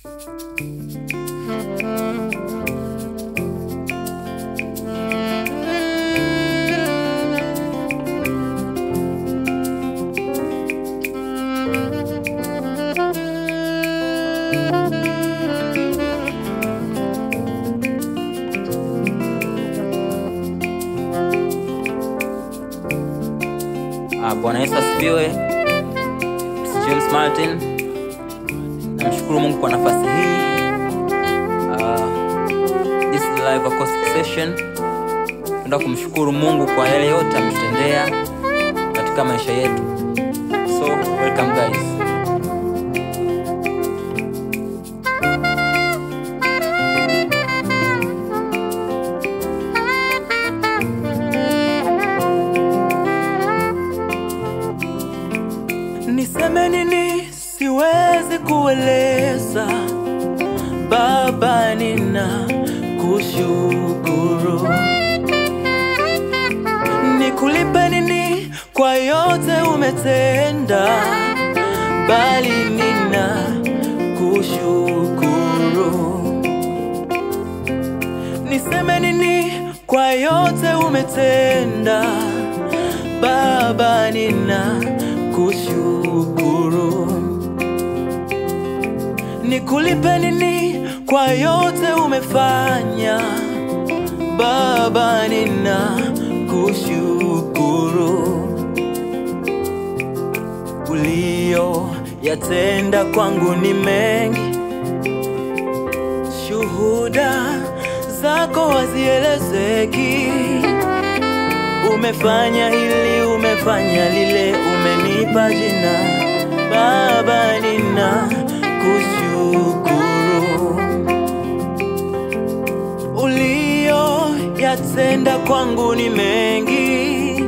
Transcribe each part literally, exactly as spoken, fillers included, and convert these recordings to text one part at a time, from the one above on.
Bwana Yesu asifiwe. James Martin. Namshukuru Mungu kwa nafasi hii. Uh, this is live acoustic session. Tunataka kumshukuru Mungu kwa yale yote ametutendea katika maisha yetu. So, welcome guys. Niseme nini siwezi kueleza, Baba nina kushukuru. Nikulipe nini kwa yote umetenda, bali nina kushukuru. Niseme nini kwa yote umetenda, Baba nina kushukuru. Nikulipe nini kwa yote umefanya, Baba nina kushukuru. Ulio yatenda kwangu ni mengi, shuhuda zako hazielezeki. Umefanya hili, umefanya lile, umenipa jina, Baba nina kushukuru. Ulio yatenda kwangu ni mengi,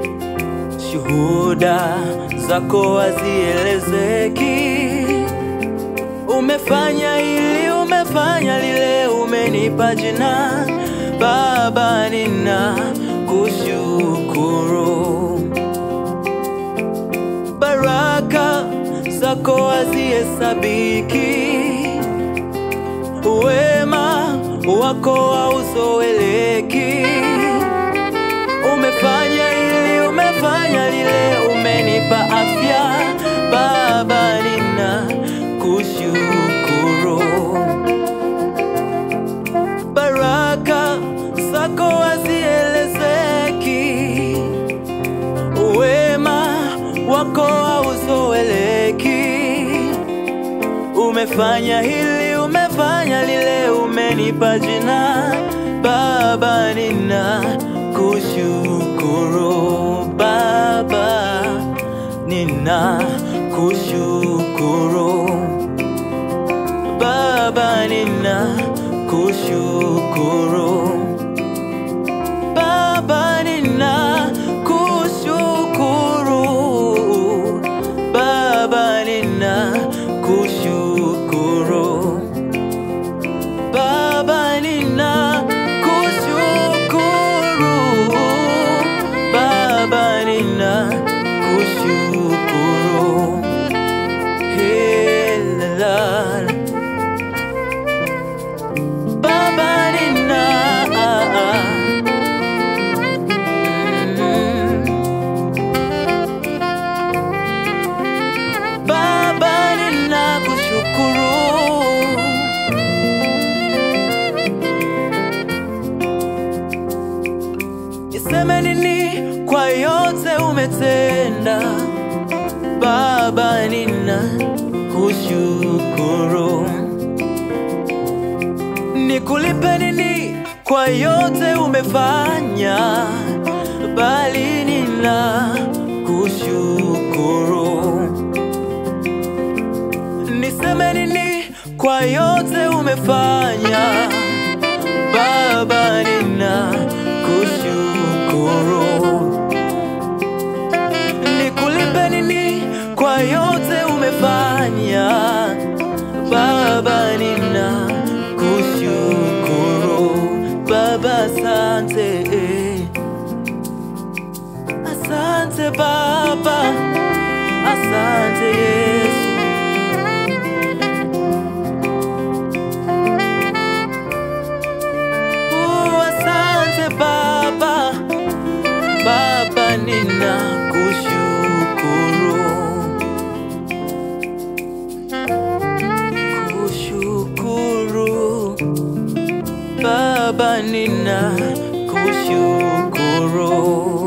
shuhuda zako hazielezeki. Umefanya hili, umefanya lile, umenipa jina, Baba nina kushukuru. Baraka zako hazihesabiki, wema wako hauzoeleki. Umefanya hili, umefanya lile, umenipa afya, Baba nina kushukuru. Baraka zako hazielezeki, wema wako hauzoeleki. Umefanya hili, umefanya lile, umenipa jina, Baba nina kushukuru. Baba nina kushukuru. Baba nina kushukuru. Baba nina kushukuru. Baba nina kushukuru. Baba nina kushukuru. Baba nina kushukuru. Hey, la, la. Baba nina ah, ah. Mm. Baba nina kushukuru. Niseme nini kwa yote umetenda, Baba nina kushukuru. Nikulipe nini kwa yote umefanya, bali nina kushukuru. Niseme nini kwa yote umefanya, Baba nina kushukuru. Nikulipe nini kwa yote umefanya, Baba nina kushukuru. Baba asante, asante Baba, asante Yesu. asante Baba, Baba ninakushukuru, kushukuru Baba ninakushukuru.